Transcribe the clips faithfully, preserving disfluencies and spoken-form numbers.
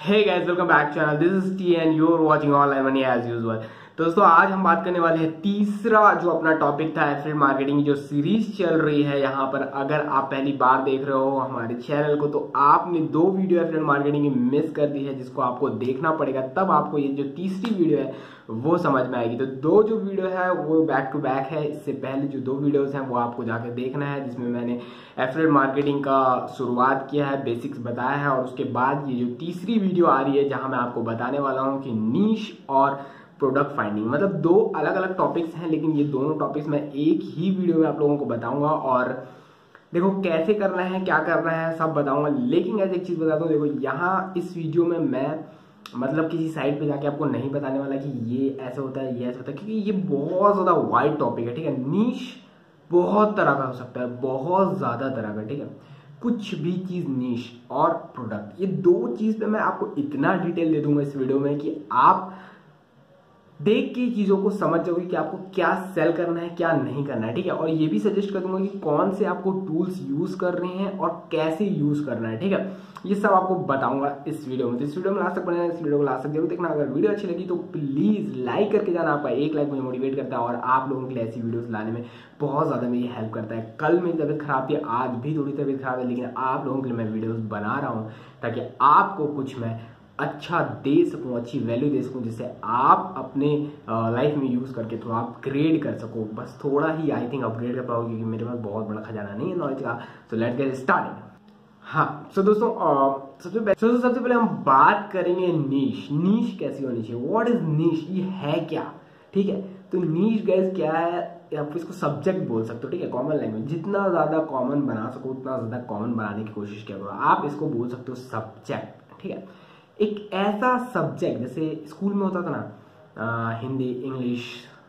Hey guys, welcome back channel. This is T and you're watching online money as usual. तो दोस्तों आज हम बात करने वाले हैं तीसरा जो अपना टॉपिक था एफिलिएट मार्केटिंग जो सीरीज चल रही है यहाँ पर। अगर आप पहली बार देख रहे हो हमारे चैनल को तो आपने दो वीडियो एफिलिएट मार्केटिंग की मिस कर दी है, जिसको आपको देखना पड़ेगा, तब आपको ये जो तीसरी वीडियो है वो समझ में आएगी। तो दो जो वीडियो है वो बैक टू बैक है। इससे पहले जो दो वीडियोस हैं वो आपको जाकर देखना है, जिसमें मैंने एफिलिएट मार्केटिंग का शुरुआत किया है, बेसिक्स बताया है, और उसके बाद ये जो तीसरी वीडियो आ रही है जहां मैं आपको बताने वाला हूं कि नीश और प्रोडक्ट फाइंडिंग, मतलब दो अलग अलग टॉपिक्स हैं, लेकिन ये दोनों टॉपिक्स मैं एक ही वीडियो में आप लोगों को बताऊंगा। और देखो कैसे करना है, क्या करना है, सब बताऊंगा। लेकिन ऐसे एक चीज बता दूं, देखो यहाँ इस वीडियो में मैं मतलब किसी साइट पे जाके आपको नहीं बताने वाला कि ये ऐसे होता है, ये ऐसे होता है, क्योंकि ये बहुत ज्यादा वाइड टॉपिक है। ठीक है, नीश बहुत तरह का हो सकता है, बहुत ज्यादा तरह का। ठीक है, कुछ भी चीज नीश और प्रोडक्ट, ये दो चीज पे मैं आपको इतना डिटेल दे दूंगा इस वीडियो में कि आप देख के चीजों को समझ जाओगे कि आपको क्या सेल करना है, क्या नहीं करना है। ठीक है, और ये भी सजेस्ट कर दूंगा कि कौन से आपको टूल्स यूज करने हैं और कैसे यूज करना है। ठीक है, ये सब आपको बताऊंगा इस वीडियो में। तो इस वीडियो में लास्ट तक बने, इस वीडियो को लास्ट तक जरूर देखना। अगर वीडियो अच्छी लगी तो प्लीज लाइक करके जाना, आपका एक लाइक मुझे मोटिवेट करता है और आप लोगों के लिए ऐसी वीडियोस लाने में बहुत ज्यादा मेरी हेल्प करता है। कल मेरी तबीयत खराब थी, आज भी थोड़ी तबीयत खराब है, लेकिन आप लोगों के लिए मैं वीडियोस बना रहा हूँ ताकि आपको कुछ मैं अच्छा दे सकूं, अच्छी वैल्यू दे सकूं, जिससे आप अपने लाइफ में यूज करके थोड़ा अपग्रेड कर सको। बस थोड़ा ही आई थिंक अपग्रेड कर पाओगे, क्योंकि मेरे पास बहुत बड़ा खजाना नहीं है नॉलेज का। So let's get started. हाँ, सो दोस्तों सबसे पहले so, सबसे पहले हम बात करेंगे नीश। नीश कैसी होनी चाहिए, व्हाट इज नीश, ये है क्या। ठीक है, तो नीश गाइस क्या है, आप इसको सब्जेक्ट बोल सकते हो। ठीक है, कॉमन लैंग्वेज, जितना ज्यादा कॉमन बना सको उतना ज्यादा कॉमन बनाने की कोशिश किया करो। आप इसको बोल सकते हो सब्जेक्ट। ठीक है, एक ऐसा सब्जेक्ट जैसे स्कूल में होता था ना, आ, Hindi, English,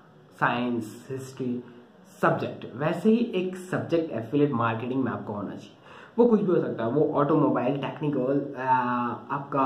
science, history subject, वैसे ही एक सब्जेक्ट एफिलिएट मार्केटिंग में आपको होना चाहिए। वो कुछ भी हो सकता है, वो ऑटोमोबाइल, टेक्निकल, आपका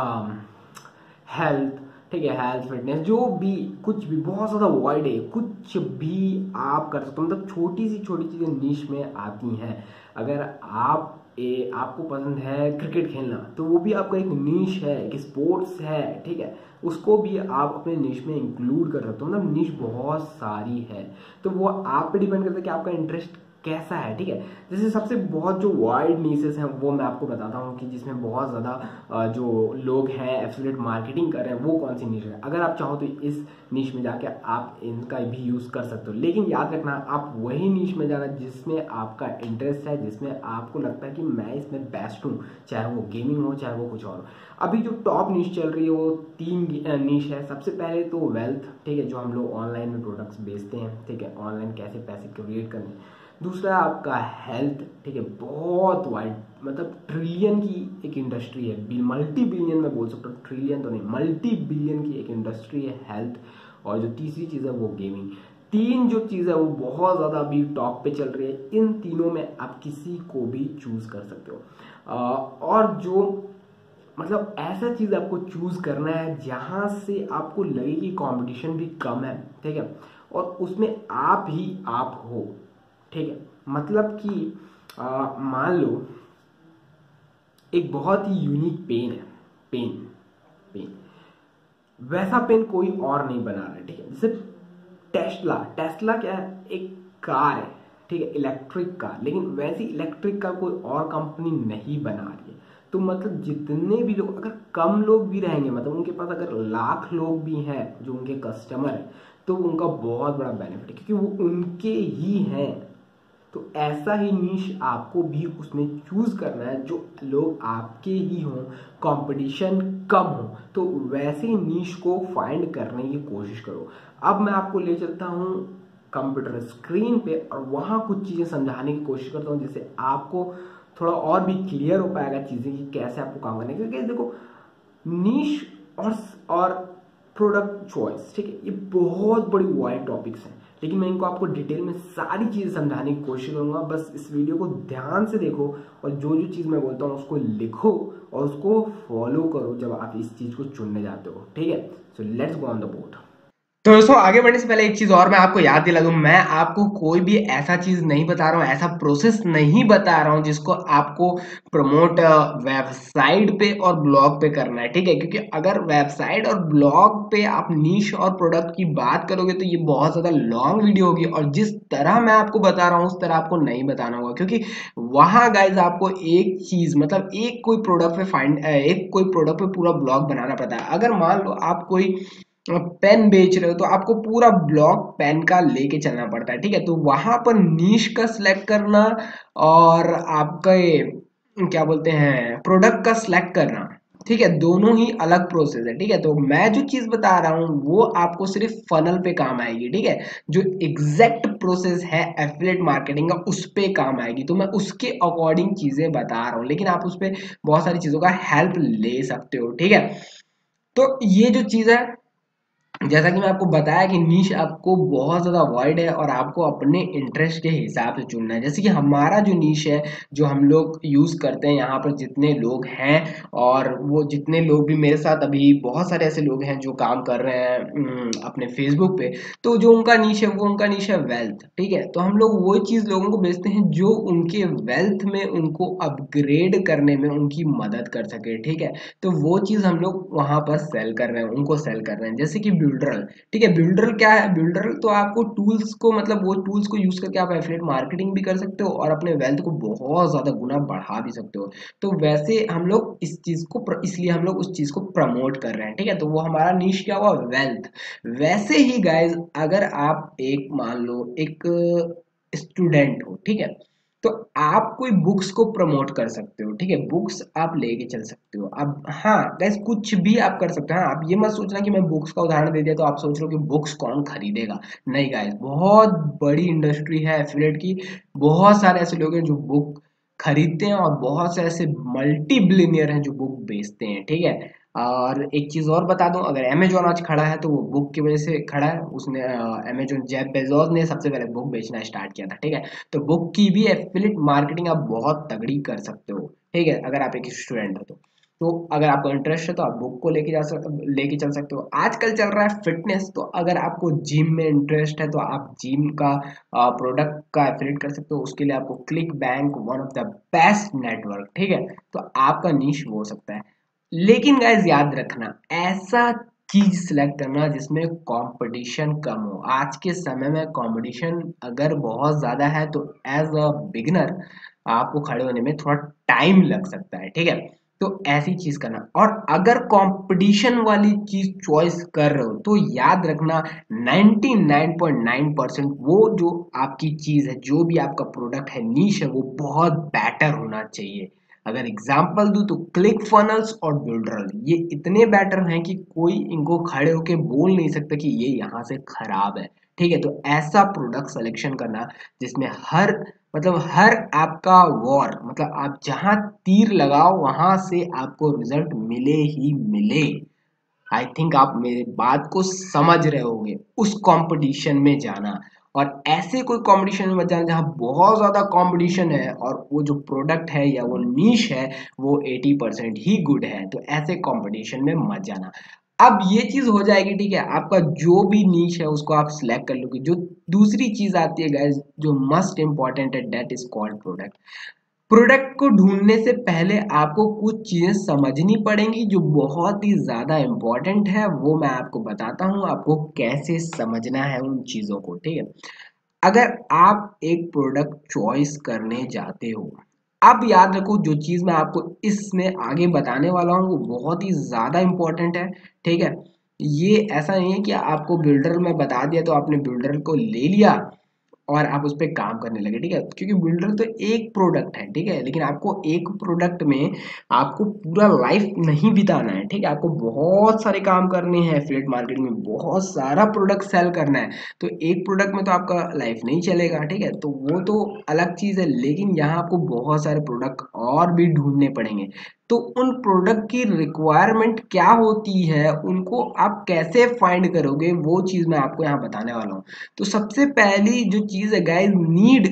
हेल्थ, ठीक है, हेल्थ फिटनेस, जो भी कुछ भी बहुत ज़्यादा वाइड है, कुछ भी आप कर सकते हो। मतलब छोटी सी छोटी चीज़ें नीश में आती हैं। अगर आप ए, आपको पसंद है क्रिकेट खेलना, तो वो भी आपका एक नीश है, एक स्पोर्ट्स है। ठीक है, उसको भी आप अपने नीश में इंक्लूड कर सकते हो। मतलब नीश बहुत सारी है, तो वो आप पे डिपेंड करता है कि आपका इंटरेस्ट कैसा है। ठीक है, जैसे सबसे बहुत जो वाइड नीसेस हैं वो मैं आपको बताता हूँ कि जिसमें बहुत ज़्यादा जो लोग हैं एफिलिएट मार्केटिंग कर रहे हैं, वो कौन सी नीश है। अगर आप चाहो तो इस नीश में जाके आप इनका भी यूज़ कर सकते हो, लेकिन याद रखना आप वही नीश में जाना जिसमें आपका इंटरेस्ट है, जिसमें आपको लगता है कि मैं इसमें बेस्ट हूँ, चाहे वो गेमिंग हो चाहे वो कुछ और हो। अभी जो टॉप नीश चल रही है वो तीन नीश है। सबसे पहले तो वेल्थ, ठीक है, जो हम लोग ऑनलाइन में प्रोडक्ट्स बेचते हैं। ठीक है, ऑनलाइन कैसे पैसे क्रिएट करने। दूसरा आपका हेल्थ, ठीक है, बहुत वाइड, मतलब ट्रिलियन की एक इंडस्ट्री है, मल्टी बिलियन में बोल सकता हूँ, ट्रिलियन तो नहीं, मल्टी बिलियन की एक इंडस्ट्री है हेल्थ। और जो तीसरी चीज़ है वो गेमिंग। तीन जो चीज़ है वो बहुत ज़्यादा अभी टॉप पे चल रही है। इन तीनों में आप किसी को भी चूज कर सकते हो। और जो मतलब ऐसा चीज़ आपको चूज करना है जहाँ से आपको लगे कि कंपटीशन भी कम है। ठीक है, और उसमें आप ही आप हो। ठीक है, मतलब कि मान लो एक बहुत ही यूनिक पेन है, पेन पेन वैसा पेन कोई और नहीं बना रहा है। ठीक है, जैसे टेस्ला टेस्ला क्या है, एक कार है। ठीक है, इलेक्ट्रिक कार, लेकिन वैसी इलेक्ट्रिक कार कोई और कंपनी नहीं बना रही है। तो मतलब जितने भी लोग, अगर कम लोग भी रहेंगे, मतलब उनके पास अगर लाख लोग भी हैं जो उनके कस्टमर हैं, तो उनका बहुत बड़ा बेनिफिट है, क्योंकि वो उनके ही हैं। तो ऐसा ही नीश आपको भी उसमें चूज करना है जो लोग आपके ही हों, कंपटीशन कम हो, तो वैसे ही नीश को फाइंड करने की कोशिश करो। अब मैं आपको ले चलता हूँ कंप्यूटर स्क्रीन पे और वहां कुछ चीजें समझाने की कोशिश करता हूँ, जिससे आपको थोड़ा और भी क्लियर हो पाएगा चीजें कि कैसे आपको काम करना है। क्योंकि देखो नीश और और प्रोडक्ट चॉइस, ठीक है, ये बहुत बड़ी वाइड टॉपिक्स हैं, लेकिन मैं इनको आपको डिटेल में सारी चीजें समझाने की कोशिश करूंगा। बस इस वीडियो को ध्यान से देखो और जो जो चीज मैं बोलता हूँ उसको लिखो और उसको फॉलो करो जब आप इस चीज को चुनने जाते हो। ठीक है, so let's go on the board. तो दोस्तों आगे बढ़ने से पहले एक चीज और मैं आपको याद दिला दूं, मैं आपको कोई भी ऐसा चीज नहीं बता रहा हूँ, ऐसा प्रोसेस नहीं बता रहा हूँ जिसको आपको प्रमोट वेबसाइट पे और ब्लॉग पे करना है, ठीक है। क्योंकि अगर वेबसाइट और ब्लॉग पे आप नीश और प्रोडक्ट की बात करोगे तो ये बहुत ज्यादा लॉन्ग वीडियो होगी, और जिस तरह मैं आपको बता रहा हूँ उस तरह आपको नहीं बताना होगा, क्योंकि वहां गाइज आपको एक चीज मतलब एक कोई प्रोडक्ट पे फाइंड एक कोई प्रोडक्ट पे पूरा ब्लॉग बनाना पड़ता है। अगर मान लो आप कोई पेन बेच रहे हो तो आपको पूरा ब्लॉक पेन का लेके चलना पड़ता है, ठीक है। तो वहां पर नीश का सिलेक्ट करना और आपका ये क्या बोलते हैं प्रोडक्ट का सिलेक्ट करना, ठीक है, दोनों ही अलग प्रोसेस है, ठीक है। तो मैं जो चीज बता रहा हूँ वो आपको सिर्फ फनल पे काम आएगी, ठीक है। जो एग्जैक्ट प्रोसेस है एफिलिएट मार्केटिंग का उस पे काम आएगी, तो मैं उसके अकॉर्डिंग चीजें बता रहा हूँ, लेकिन आप उस पर बहुत सारी चीजों का हेल्प ले सकते हो, ठीक है। तो ये जो चीज है, जैसा कि मैं आपको बताया कि नीश आपको बहुत ज़्यादा वाइड है और आपको अपने इंटरेस्ट के हिसाब से चुनना है। जैसे कि हमारा जो नीश है जो हम लोग यूज़ करते हैं यहाँ पर जितने लोग हैं, और वो जितने लोग भी मेरे साथ अभी बहुत सारे ऐसे लोग हैं जो काम कर रहे हैं उम, अपने फेसबुक पे, तो जो उनका नीश है वो उनका नीश है वेल्थ, ठीक है। तो हम लोग वो चीज़ लोगों को बेचते हैं जो उनके वेल्थ में उनको अपग्रेड करने में उनकी मदद कर सके, ठीक है। तो वो चीज़ हम लोग वहाँ पर सेल कर रहे हैं, उनको सेल कर रहे हैं। जैसे कि बिल्डरल, ठीक है। बिल्डरल क्या है? बिल्डरल तो आपको टूल्स को मतलब वो टूल्स को यूज करके आप एफिलिएट मार्केटिंग भी कर सकते हो और अपने वेल्थ को बहुत ज्यादा गुना बढ़ा भी सकते हो। तो वैसे हम लोग इस चीज को प्र, इसलिए हम लोग उस चीज को प्रमोट कर रहे हैं, ठीक है। तो वो हमारा नीश क्या हुआ? वेल्थ। वैसे ही गाइज अगर आप एक मान लो एक स्टूडेंट हो, ठीक है, तो आप कोई बुक्स को प्रमोट कर सकते हो, ठीक है। बुक्स आप लेके चल सकते हो। अब हाँ गैस कुछ भी आप कर सकते हो। हाँ, आप ये मत सोचना कि मैं बुक्स का उदाहरण दे दिया तो आप सोच रहे हो कि बुक्स कौन खरीदेगा। नहीं गाइस, बहुत बड़ी इंडस्ट्री है एफिलिएट की। बहुत सारे ऐसे लोग हैं जो बुक खरीदते हैं और बहुत से ऐसे मल्टी बिलियनियर हैं जो बुक बेचते हैं, ठीक है। और एक चीज और बता दूं, अगर अमेजोन आज खड़ा है तो वो बुक की वजह से खड़ा है। उसने अमेजोन जेफ बेजोस ने सबसे पहले बुक बेचना स्टार्ट किया था, ठीक है। तो बुक की भी एफिलिएट मार्केटिंग आप बहुत तगड़ी कर सकते हो, ठीक है, अगर आप एक स्टूडेंट हो तो। तो अगर आपको इंटरेस्ट है तो आप बुक को लेके जा सक लेके चल सकते हो। आजकल चल रहा है फिटनेस, तो अगर आपको जिम में इंटरेस्ट है तो आप जिम का प्रोडक्ट का एफिलिएट कर सकते हो। उसके लिए आपको ClickBank one of the best network, ठीक है। तो आपका नीश वो हो सकता है। लेकिन गाइज याद रखना, ऐसा चीज सिलेक्ट करना जिसमें कंपटीशन कम हो। आज के समय में कंपटीशन अगर बहुत ज्यादा है तो एज अ बिगिनर आपको खड़े होने में थोड़ा टाइम लग सकता है, ठीक है। तो ऐसी चीज करना, और अगर कंपटीशन वाली चीज चॉइस कर रहे हो तो याद रखना ninety nine point nine percent वो जो आपकी चीज है, जो भी आपका प्रोडक्ट है, नीश है, वो बहुत बेटर होना चाहिए। अगर एग्जांपल दूं तो क्लिक फनल्स और बिल्डरल ये इतने बेटर हैं कि कोई इनको खड़े होके बोल नहीं सकता कि ये यहाँ से खराब है, ठीक है। तो ऐसा प्रोडक्ट सिलेक्शन करना जिसमें हर मतलब हर आपका वॉर मतलब आप जहां तीर लगाओ वहां से आपको रिजल्ट मिले ही मिले। आई थिंक आप मेरे बात को समझ रहे होंगे। उस कंपटीशन में जाना, और ऐसे कोई कंपटीशन में मत जाना जहाँ बहुत ज्यादा कंपटीशन है और वो जो प्रोडक्ट है या वो नीश है वो एटी परसेंट ही गुड है, तो ऐसे कंपटीशन में मत जाना। अब ये चीज हो जाएगी, ठीक है, आपका जो भी नीश है उसको आप सिलेक्ट कर लोगे। जो दूसरी चीज आती है गाइस जो मस्ट इंपॉर्टेंट है, that is called product. Product को ढूंढने से पहले आपको कुछ चीजें समझनी पड़ेंगी जो बहुत ही ज्यादा इंपॉर्टेंट है। वो मैं आपको बताता हूँ आपको कैसे समझना है उन चीजों को, ठीक है। अगर आप एक प्रोडक्ट चॉइस करने जाते हो, अब याद रखो जो चीज मैं आपको इसमें आगे बताने वाला हूँ वो बहुत ही ज्यादा इंपॉर्टेंट है, ठीक है। ये ऐसा नहीं है कि आपको बिल्डर में बता दिया तो आपने बिल्डर को ले लिया और आप उस पर काम करने लगे, ठीक है। क्योंकि बिल्डर तो एक प्रोडक्ट है, ठीक है, लेकिन आपको एक प्रोडक्ट में आपको पूरा लाइफ नहीं बिताना है, ठीक है। आपको बहुत सारे काम करने हैं एफिलिएट मार्केटिंग में, बहुत सारा प्रोडक्ट सेल करना है। तो एक प्रोडक्ट में तो आपका लाइफ नहीं चलेगा, ठीक है, तो वो तो अलग चीज है। लेकिन यहाँ आपको बहुत सारे प्रोडक्ट और भी ढूंढने पड़ेंगे। तो उन प्रोडक्ट की रिक्वायरमेंट क्या होती है, उनको आप कैसे फाइंड करोगे, वो चीज मैं आपको यहाँ बताने वाला हूँ। तो सबसे पहली जो चीज है guys, need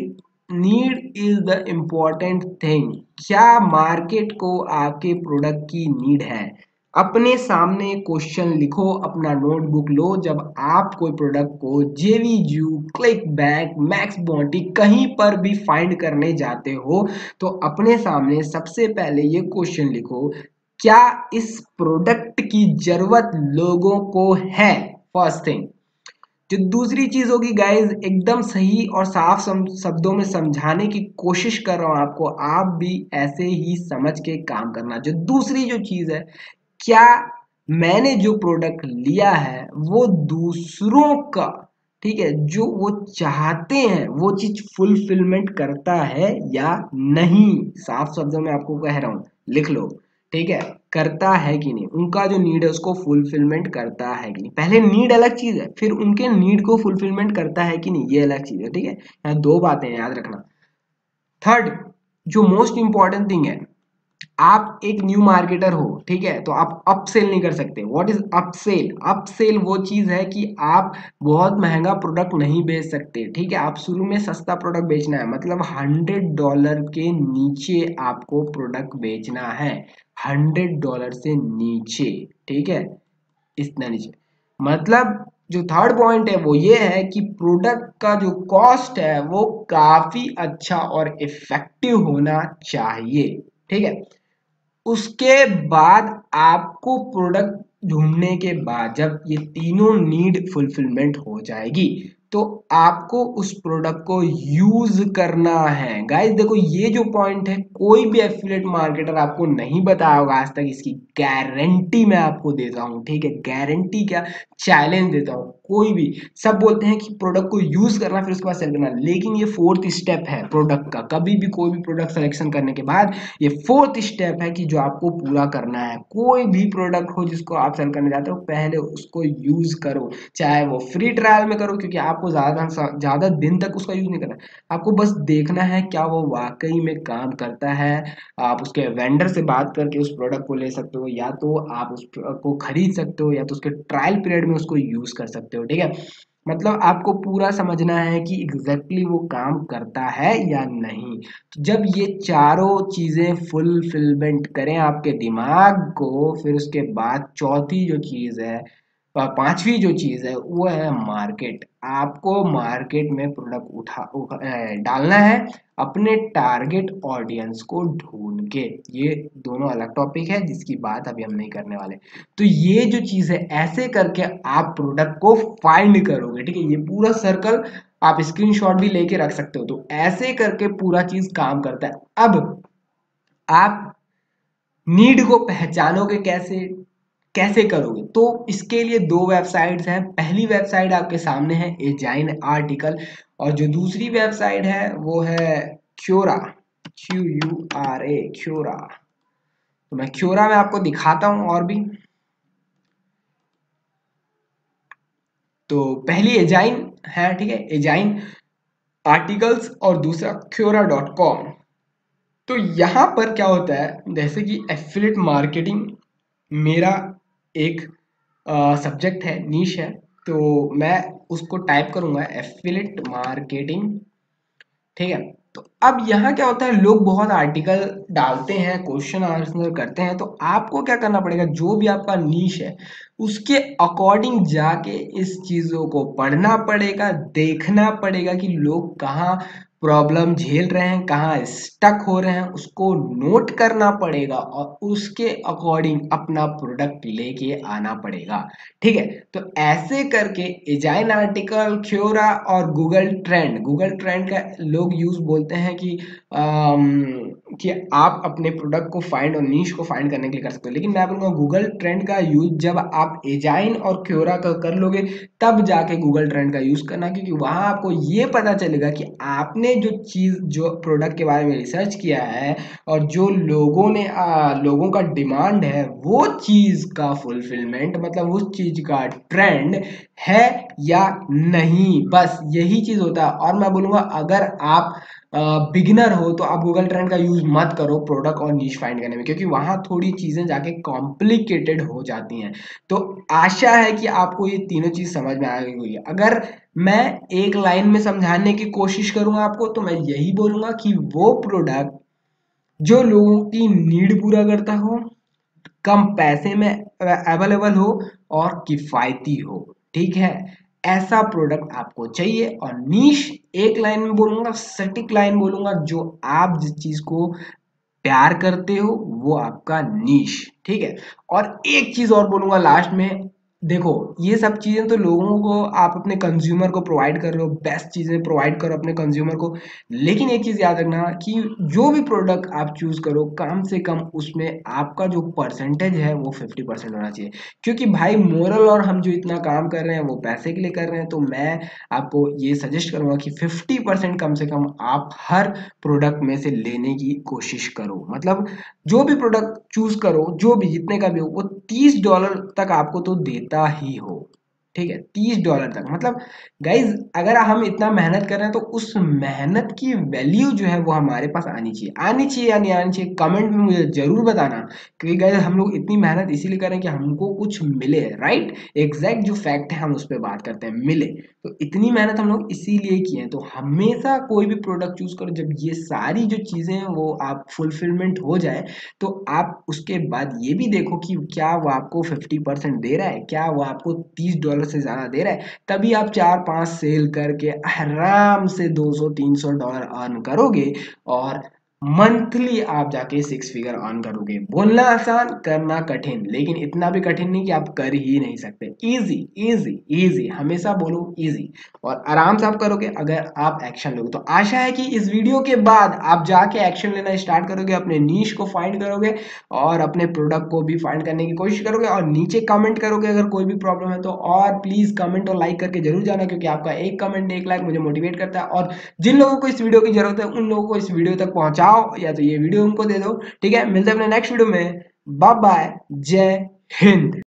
need is the important thing. क्या मार्केट को आपके प्रोडक्ट की नीड है? अपने सामने क्वेश्चन लिखो, अपना नोटबुक लो। जब आप कोई प्रोडक्ट को जेवीजू, क्लिक बैंक, मैक्स बॉन्टी कहीं पर भी फाइंड करने जाते हो तो अपने सामने सबसे पहले ये क्वेश्चन लिखो, क्या इस प्रोडक्ट की जरूरत लोगों को है? First thing. जो दूसरी चीज होगी गाइज, एकदम सही और साफ शब्दों में समझाने की कोशिश कर रहा हूं आपको, आप भी ऐसे ही समझ के काम करना। जो दूसरी जो चीज है, क्या मैंने जो प्रोडक्ट लिया है वो दूसरों का, ठीक है, जो वो चाहते हैं वो चीज फुलफिलमेंट करता है या नहीं? साफ शब्दों में आपको कह रहा हूं, लिख लो, ठीक है, करता है कि नहीं, उनका जो नीड है उसको फुलफिलमेंट करता है कि नहीं। पहले नीड अलग चीज है, फिर उनके नीड को फुलफिलमेंट करता है कि नहीं, ये अलग चीज है, ठीक है। यहाँ दो बातें याद रखना। थर्ड, जो मोस्ट इंपॉर्टेंट थिंग है, आप एक न्यू मार्केटर हो, ठीक है, तो आप अपसेल नहीं कर सकते। What is upsell? अपसेल वो चीज है कि आप बहुत महंगा प्रोडक्ट नहीं बेच सकते, ठीक है। आप शुरू में सस्ता प्रोडक्ट बेचना है, मतलब हंड्रेड डॉलर के नीचे आपको प्रोडक्ट बेचना है, हंड्रेड डॉलर से नीचे, ठीक है, इतना नीचे। मतलब जो थर्ड पॉइंट है वो ये है कि प्रोडक्ट का जो कॉस्ट है वो काफी अच्छा और इफेक्टिव होना चाहिए, ठीक है। उसके बाद आपको प्रोडक्ट ढूंढने के बाद जब ये तीनों नीड फुलफिलमेंट हो जाएगी तो आपको उस प्रोडक्ट को यूज करना है। गाइस देखो, ये जो पॉइंट है कोई भी एफिलिएट मार्केटर आपको नहीं बताया होगा आज तक, इसकी गारंटी मैं आपको देता हूं, ठीक है। गारंटी क्या, चैलेंज देता हूं। कोई भी, सब बोलते हैं कि प्रोडक्ट को यूज करना फिर उसके बाद सेल करना, लेकिन ये फोर्थ स्टेप है प्रोडक्ट का। कभी भी कोई भी प्रोडक्ट सिलेक्शन करने के बाद ये फोर्थ स्टेप है कि जो आपको पूरा करना है। कोई भी प्रोडक्ट हो जिसको आप सेल करने जाते हो, पहले उसको यूज करो, चाहे वो फ्री ट्रायल में करो, क्योंकि आपको ज्यादा ज्यादा दिन तक उसका यूज नहीं करना, आपको बस देखना है क्या वो वाकई में काम करता है। आप उसके वेंडर से बात करके उस प्रोडक्ट को ले सकते हो, या तो आप उस को खरीद सकते हो, या तो उसके ट्रायल पीरियड में उसको यूज कर सकते हो, ठीक है। मतलब आपको पूरा समझना है कि एग्जैक्टली exactly वो काम करता है या नहीं। तो जब ये चारों चीजें फुलफिलमेंट करें आपके दिमाग को, फिर उसके बाद चौथी जो चीज है, पांचवी जो चीज है वो है मार्केट। आपको मार्केट में प्रोडक्ट उठा, उठा डालना है अपने टारगेट ऑडियंस को ढूंढ के। ये दोनों अलग टॉपिक है जिसकी बात अभी हम नहीं करने वाले। तो ये जो चीज है, ऐसे करके आप प्रोडक्ट को फाइंड करोगे, ठीक है। ये पूरा सर्कल आप स्क्रीनशॉट भी लेके रख सकते हो। तो ऐसे करके पूरा चीज काम करता है। अब आप नीड को पहचानोगे कैसे, कैसे करोगे? तो इसके लिए दो वेबसाइट्स हैं। पहली वेबसाइट आपके सामने है एजाइन आर्टिकल, और जो दूसरी वेबसाइट है वो है Quora, Q U R A, Quora. तो मैं क्योरा में आपको दिखाता हूं और भी। तो पहली एजाइन है, ठीक है, एजाइन आर्टिकल्स, और दूसरा क्योरा डॉट कॉम। तो यहां पर क्या होता है, जैसे कि एफिलिएट मार्केटिंग मेरा एक सब्जेक्ट है, नीश है, तो मैं उसको टाइप करूंगा एफिलिएट मार्केटिंग, ठीक है। तो अब यहाँ क्या होता है, लोग बहुत आर्टिकल डालते हैं, क्वेश्चन आंसर करते हैं, तो आपको क्या करना पड़ेगा, जो भी आपका नीश है उसके अकॉर्डिंग जाके इस चीजों को पढ़ना पड़ेगा, देखना पड़ेगा कि लोग कहाँ प्रॉब्लम झेल रहे हैं, कहाँ स्टक हो रहे हैं, उसको नोट करना पड़ेगा और उसके अकॉर्डिंग अपना प्रोडक्ट लेके आना पड़ेगा, ठीक है। तो ऐसे करके एजाइन आर्टिकल, क्योरा और गूगल ट्रेंड, गूगल ट्रेंड का लोग यूज बोलते हैं कि आम, कि आप अपने प्रोडक्ट को फाइंड और नीश को फाइंड करने के लिए कर सकते हो, लेकिन मैं बोलूंगा गूगल ट्रेंड का यूज जब आप एजाइन और क्योरा का कर लोगे तब जाके गूगल ट्रेंड का यूज करना, क्योंकि वहां आपको ये पता चलेगा कि आपने जो चीज, जो प्रोडक्ट के बारे में रिसर्च किया है और जो लोगों ने आ, लोगों का डिमांड है, वो चीज का फुलफिलमेंट, मतलब उस चीज का ट्रेंड है या नहीं, बस यही चीज होता है। और मैं बोलूंगा अगर आप बिगिनर हो तो आप गूगल ट्रेंड का यूज मत करो प्रोडक्ट और नीश फाइंड करने में, क्योंकि वहां थोड़ी चीजें जाके कॉम्प्लिकेटेड हो जाती हैं। तो आशा है कि आपको ये तीनों चीज समझ में आ गई होगी। अगर मैं एक लाइन में समझाने की कोशिश करूंगा आपको, तो मैं यही बोलूंगा कि वो प्रोडक्ट जो लोगों की नीड पूरा करता हो, कम पैसे में अवेलेबल हो और किफ़ायती हो, ठीक है। ऐसा प्रोडक्ट आपको चाहिए। और नीश एक लाइन में बोलूंगा, सटीक लाइन बोलूंगा, जो आप जिस चीज को प्यार करते हो वो आपका नीश, ठीक है। और एक चीज और बोलूंगा लास्ट में, देखो ये सब चीजें तो लोगों को आप अपने कंज्यूमर को प्रोवाइड कर रहे हो, बेस्ट चीजें प्रोवाइड करो अपने कंज्यूमर को, लेकिन एक चीज याद रखना कि जो भी प्रोडक्ट आप चूज करो कम से कम उसमें आपका जो परसेंटेज है वो फिफ्टी परसेंट होना चाहिए। क्योंकि भाई मोरल और हम जो इतना काम कर रहे हैं वो पैसे के लिए कर रहे हैं, तो मैं आपको ये सजेस्ट करूंगा कि फिफ्टी परसेंट कम से कम आप हर प्रोडक्ट में से लेने की कोशिश करो। मतलब जो भी प्रोडक्ट चूज करो, जो भी जितने का भी हो, वो तीस डॉलर तक आपको तो देता ही हो, ठीक है, तीस डॉलर तक। मतलब गाइज अगर हम इतना मेहनत कर रहे हैं तो उस मेहनत की वैल्यू जो है वो हमारे पास आनी चाहिए। आनी चाहिए या नहीं आनी चाहिए, कमेंट में मुझे जरूर बताना। क्योंकि गाइज हम लोग इतनी मेहनत इसीलिए कर रहे हैं कि हमको कुछ मिले, राइट। एग्जैक्ट जो फैक्ट है हम उस पर बात करते हैं, मिले। तो इतनी मेहनत हम लोग इसीलिए किए हैं। तो हमेशा कोई भी प्रोडक्ट चूज करो, जब ये सारी जो चीजें हैं वो आप फुलफिलमेंट हो जाए, तो आप उसके बाद ये भी देखो कि क्या वो आपको फिफ्टी परसेंट दे रहा है, क्या वो आपको तीस डॉलर से ज्यादा दे रहा है। तभी आप चार पांच सेल करके आराम से दो सौ तीन सौ डॉलर अर्न करोगे और मंथली आप जाके सिक्स फिगर अर्न करोगे। बोलना आसान, करना कठिन, लेकिन इतना भी कठिन नहीं कि आप कर ही नहीं सकते। इजी इजी इजी, हमेशा बोलो इजी, और आराम से आप करोगे अगर आप एक्शन लोगे। तो आशा है कि इस वीडियो के बाद आप जाके एक्शन लेना स्टार्ट करोगे, अपने नीश को फाइंड करोगे और अपने प्रोडक्ट को भी फाइंड करने की कोशिश करोगे, और नीचे कमेंट करोगे अगर कोई भी प्रॉब्लम है तो। और प्लीज कमेंट और लाइक करके जरूर जाना, क्योंकि आपका एक कमेंट एक लाइक मुझे मोटिवेट करता है। और जिन लोगों को इस वीडियो की जरूरत है उन लोगों को इस वीडियो तक पहुंचाओ, या तो ये वीडियो उनको दे दो, ठीक है। मिलते हैं अपने नेक्स्ट वीडियो में। बाय बाय, जय हिंद।